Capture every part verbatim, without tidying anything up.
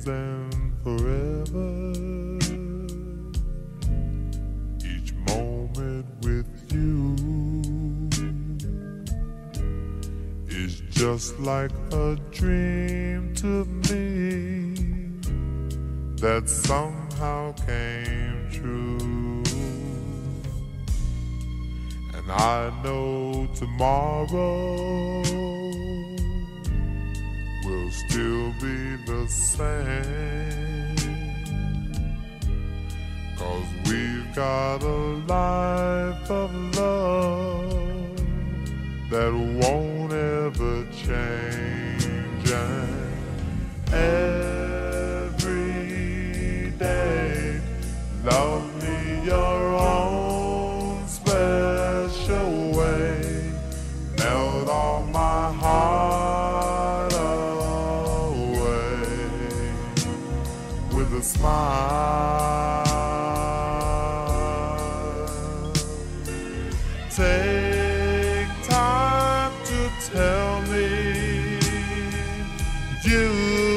and forever. Each moment with you is just like a dream to me that somehow came true. And I know tomorrow will still be the same, 'cause we've got a life of love that won't ever change. And every day, love me your own special way, melt all my heart away with a smile. Take time to tell me you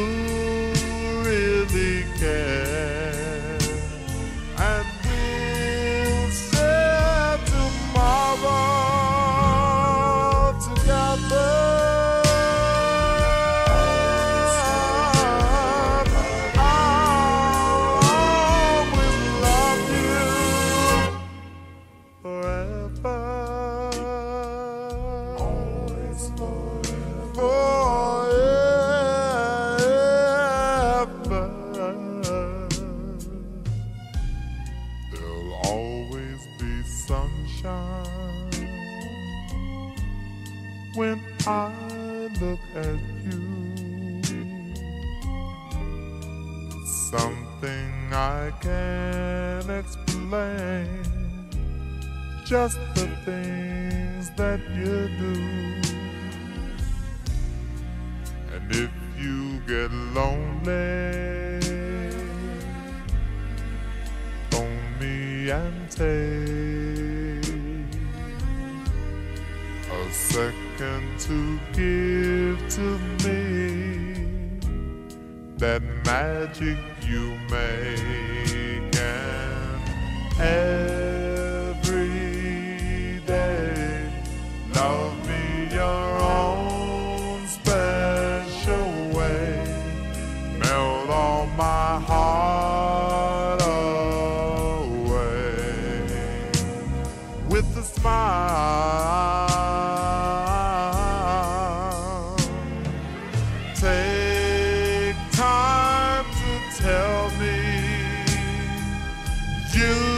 really care, and we'll share tomorrow together. I'll always love you forever. Always forever. There'll always be sunshine when I look at you. It's something I can't explain, just the things that you do. And if you get lonely, phone me and take a second to give to me that magic you make. And every day, love me your own special way, melt all my heart away with a smile. Take time to tell me you